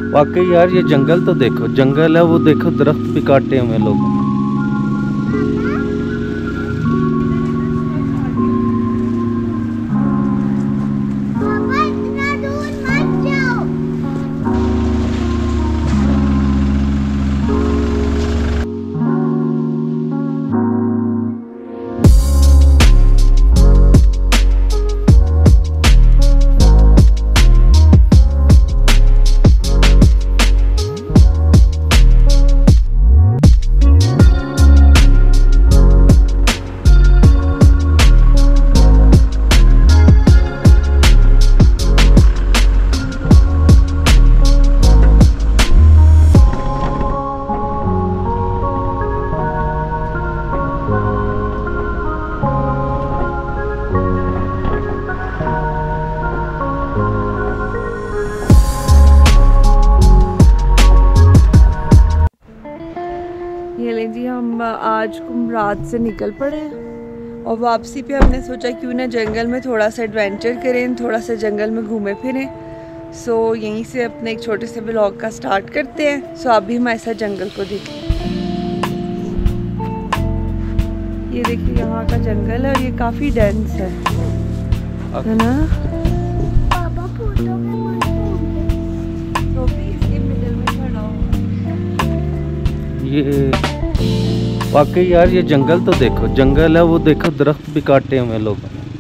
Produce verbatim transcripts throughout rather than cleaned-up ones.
वाकई यार ये जंगल तो देखो, जंगल है वो देखो, दरख्त भी काटे हुए लोग। ये ले जी, हम आज रात से निकल पड़े हैं और वापसी पे हमने सोचा क्यों ना जंगल में थोड़ा सा एडवेंचर करें, थोड़ा सा जंगल में घूमे फिरें। सो यहीं से अपने एक छोटे से ब्लॉग का स्टार्ट करते हैं। सो आप भी हमारे साथ जंगल को देखें। ये देखिए यहाँ का जंगल है और ये काफ़ी डेंस है, है ना? पापा फोटो में तो भी इसके मिडिल में खड़ा हो। ये वाकई यार ये जंगल तो देखो, जंगल है वो देखो, दरख्त भी काटे हुए लोग।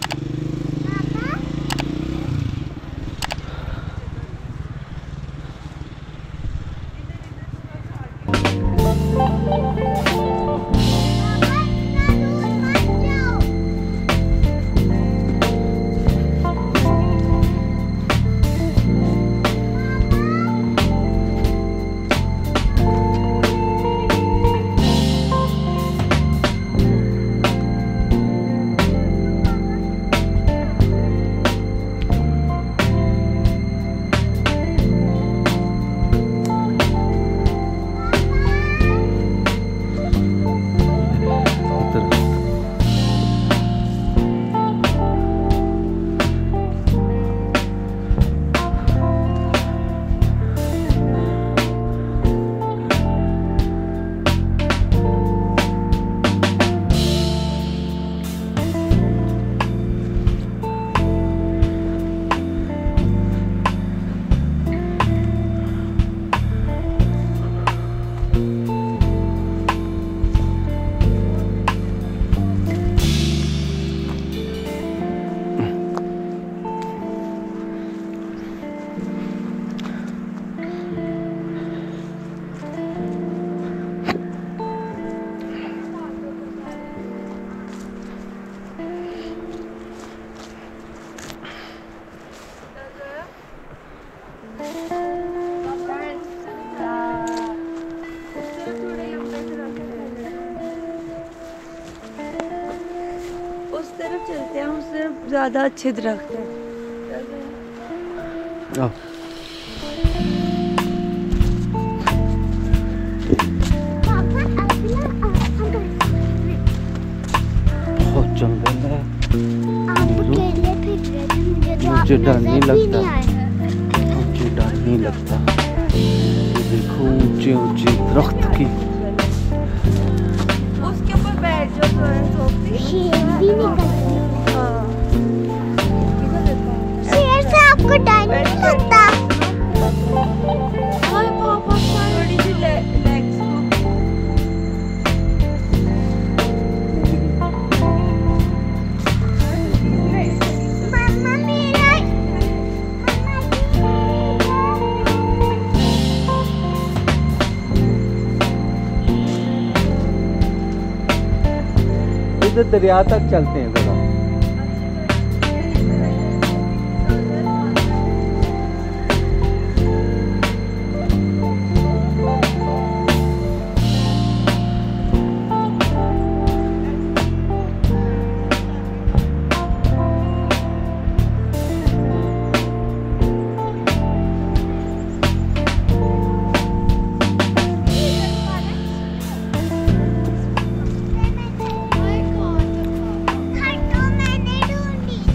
चलते हैं, उस तरफ ज़्यादा अच्छे दरख्त हैं। बहुत जंगल है, मुझे डर नहीं लगता, मुझे डर नहीं लगता। देखो ऊंचे ऊंचे दरख्त की, उसके ऊपर बैठ जाओ, शेर से आपको डर नहीं लगता? इधर दरिया तक चलते हैं जरा।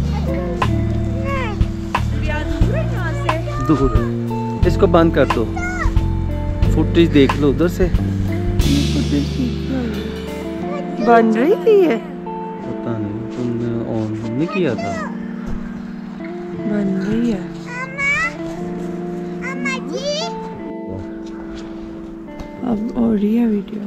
दूर, इसको बंद कर दो। फुटेज देख लो उधर से। बन रही थी ये, पता नहीं तुमने ऑन नहीं किया था। बन रही है। अम्मा जी अब हो रही है वीडियो।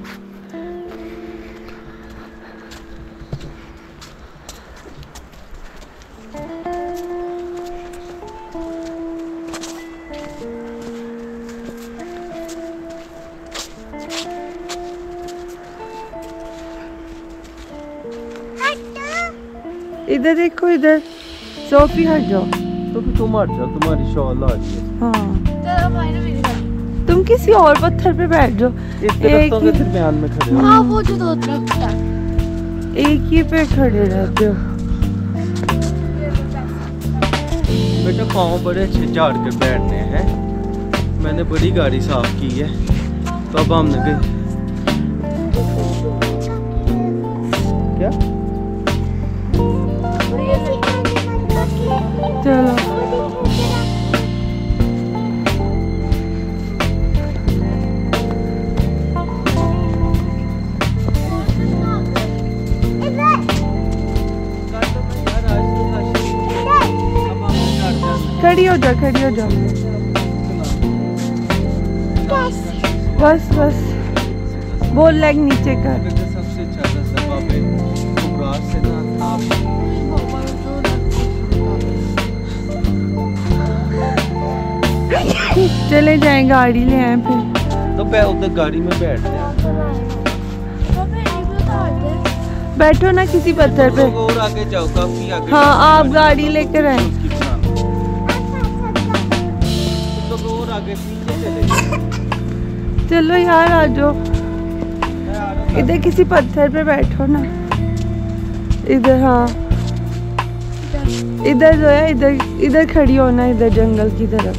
इधर देखो, इधर सोफी हट जाओ। तो फिर तुम हट जाओ, तुम्हारी शॉल आ रही है। हाँ तुम किसी और पत्थर पे बैठ जाओ। इस दरख्तों के दरमियान में खड़े हो। हाँ वो जो दो दरख्त है एक ही पे खड़े रहते हो। बेटा पाँव बड़े अच्छे झाड़ कर बैठने हैं। मैंने बड़ी गाड़ी साफ की है तो अब हमने गए क्या चलो खड़ी हो जा, खड़ी हो जा। बस बस बोल, लेग नीचे कर। सबसे अच्छा सबब है घबराहट से ना आप चले जाएं, गाड़ी ले आए फिर। तो मैं उधर गाड़ी में बैठते हैं। बैठो ना किसी पत्थर पे। और आगे जाओ, काफी आगे। हाँ आप गाड़ी लेकर आए। तो और आगे पीछे चले जाओ। चलो यार आ जाओ, इधर किसी पत्थर पे बैठो ना। इधर हाँ इधर जो है, इधर इधर खड़ी हो ना, इधर जंगल की तरफ।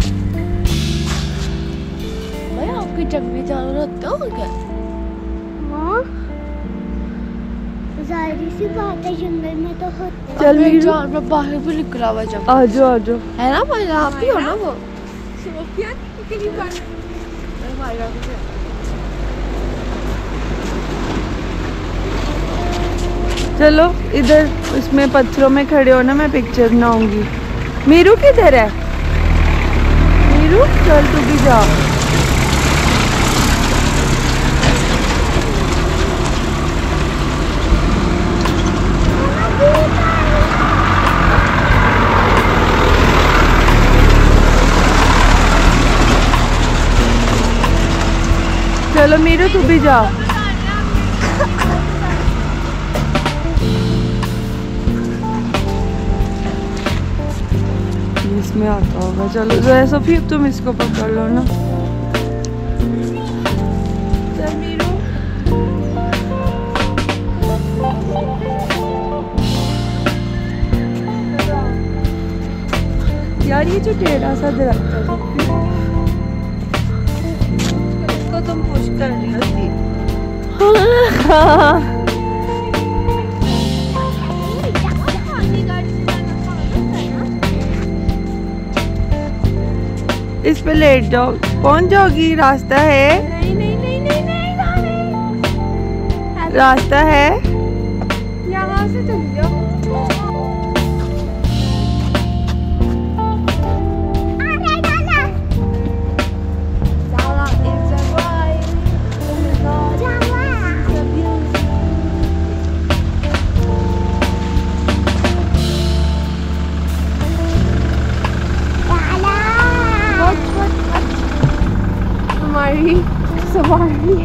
आपके जंगली जानवर होते हो क्या? हाँ जाहिर सी बात है, जंगल में तो होते। चल मीरू, जानवर बाहर भी निकला हुआ जंगल। आ जाओ आ जाओ। है ना भाई, आप ही हो ना वो। चलो इधर इसमें पत्थरों में खड़े हो ना, मैं पिक्चर बनाऊंगी। मीरू किधर है? मीरू चल तू भी जा। चलो मीरू तू भी जा। इसमें आता होगा। चलो जो सोफी तुम इसको पकड़ लो ना। चल मीरू। यार ये जो टेढ़ा सा दरख्त है सोफी, इसको तुम पुश कर रही हो थी। हाँ इस पे लेट जाओ, पहुंच जाओगी। रास्ता है, नहीं नहीं नहीं नहीं नहीं नहीं, रास्ता है। यहाँ से चल जाओ। सवारी